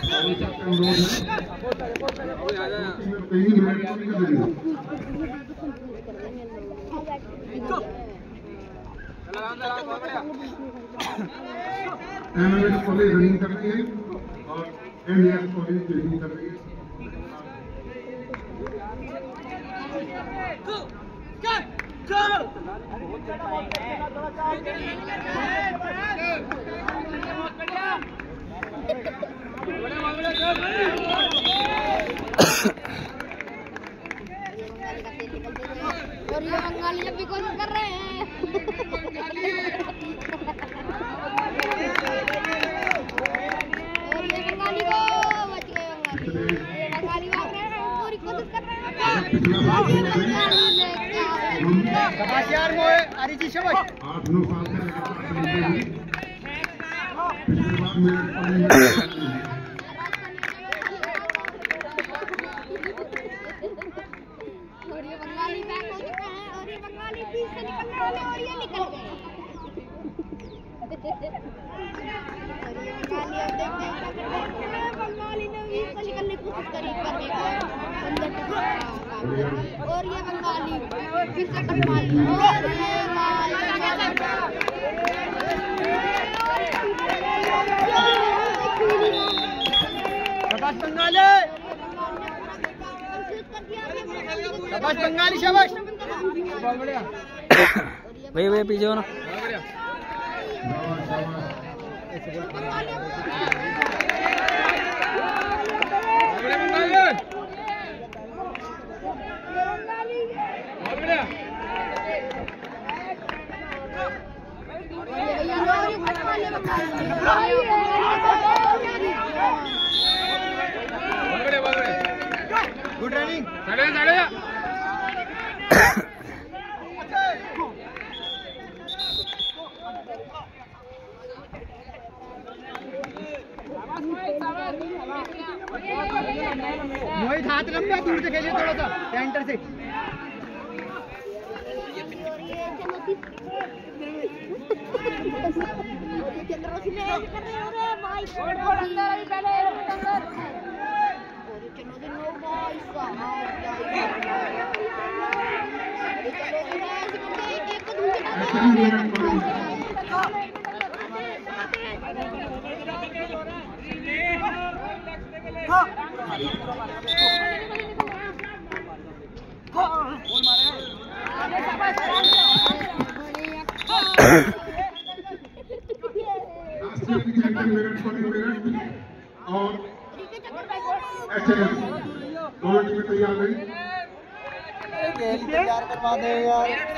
MS college running कर रही है और एमएस कॉलेज रनिंग कर रही है। और ये बंगाली जब भी कोशिश कर रहे हैं और ये बंगाली को बच गए बंगाली भाग रहे हैं पूरी कोशिश कर रहे हैं। शाबाश यार मोए अरिजी शाबाश 8-9 साल से और ये बंगाली बैक हो चुका है और ये बंगाली बीच से निकलने वाले और ये निकल गए। और ये बंगाली अब देखते हैं क्या करते हैं। बंगाली ने बीच से निकलने की कोशिश करी पर और ये बंगाली फिर से कटवाली और ये शाबाश बंगाली शाबाश बंगाली शाबाश बहुत बढ़िया भैया भैया पीछे हो ना गुड रनिंग मोहित हाथ लंबा दूर से खेलिए थोड़ा सा सेंटर से और दोनों टीमें तैयार हैं। तैयार करवा दे यार।